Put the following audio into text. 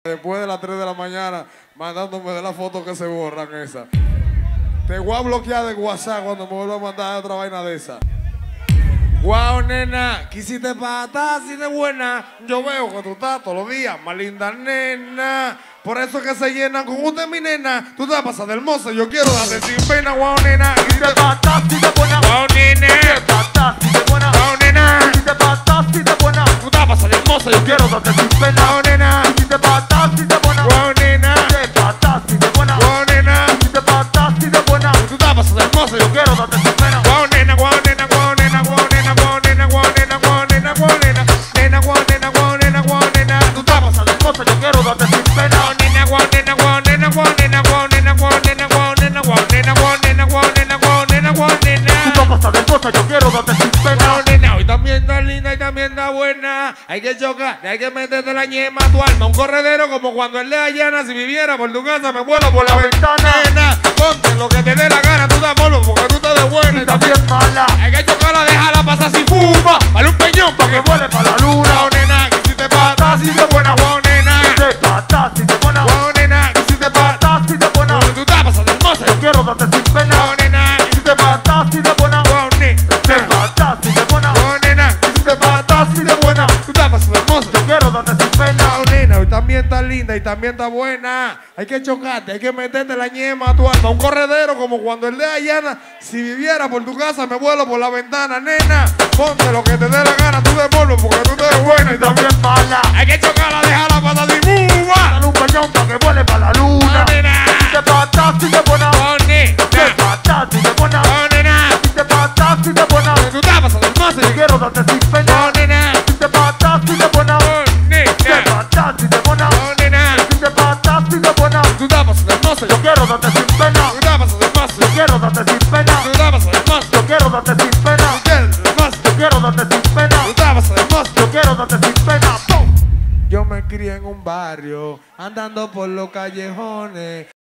Después de las 3 de la mañana, mandándome de la foto que se borran esa. Te voy a bloquear de WhatsApp cuando me vuelva a mandar otra vaina de esa. Guau, nena, quisiste patar así de buena. Yo veo que tú estás todos los días más linda, nena. Por eso es que se llenan con usted, mi nena. Tú te vas a pasar de hermosa, yo quiero darte sin pena. Guau, nena, quisiste patar así de buena. Guau, nena, quisiste patar así de buena. Guau, nena, quisiste patar así de buena. Tú te vas a pasar de hermosa, yo quiero darte sin pena. Guau, nena, quisiste patar así de buena. Guau, nena, quisiste patar así de buena. Guau, nena, quisiste patar así de buena. Tú te vas a pasar de hermosa, yo quiero darte sin pena. Guau, nena, guau, nena, guau, nena, guau, nena, guau, nena, guau, nena, guau, nena, guau, nena, nena, guau, nena, guau, nena, guau, nena. Tú te vas a pasar de hermosa, yo quiero darte sin pena. Guau, nena, guau, nena, guau, nena, guau, nena, guau, nena, guau, nena, guau, nena, guau, nena, guau, nena, guau, nena, guau, nena. Tú te vas a pasar de hermosa, yo quiero darte sin pena. Guau, nena, hoy también está linda y también está buena. Hay que chocar, hay que meterte la ñema a tu alma. Un corredero como cuando el de Ayana. Si viviera por tu casa me vuelo por la ventana. Nena, ponte lo que te dé la gana. Tú te polvo porque tú estás de buena y también mala. Hay que chocarla, déjala pasar si fuma. Dale un peñón pa' que vuele pa' la luna. Guau, nena, que si te patas si te buena. Guau, nena, que te patas si te buena. Guau, nena, que si te patas si te buena. Tú te pasas de hermosa, yo quiero darte sin pena. Guau, nena, que si te patas si te buena. Guau, nena, te patas si te buena. Guau, nena, que si te patas si te buena. Tú te pasas de hermosa, yo quiero darte sin pena. Guau, nena, hoy también está linda y también está buena. Hay que chocarte, hay que meterte la ñema a tu alma. Un corredero como cuando el de Ayana. Si viviera por tu casa me vuelo por la ventana. Nena, ponte lo que te dé la gana. Tú de polvo porque tú eres buena y también mala. Hay que chocarla, déjala pasar de buba. Dale un peñón pa' que vuele pa' la luna. Nena, si te patas si te buena. Nena, te patas si te buena. Nena, si te patas si te buena. Tú te pasas de hermosa, yo quiero darte sin pena. Nena, si te patas si te buena. Nena, te patas si te buena. Nena, si te patas si te buena. Tú te pasas de hermosa, yo quiero darte sin pena. Tú te pasas de hermosa, yo quiero darte sin pena. Tú te pasas de hermosa, yo quiero darte sin pena. Yo quiero darte sin pena. Tú te pasas de hermosa, yo quiero darte sin pena. Yo me crié en un barrio, andando por los callejones.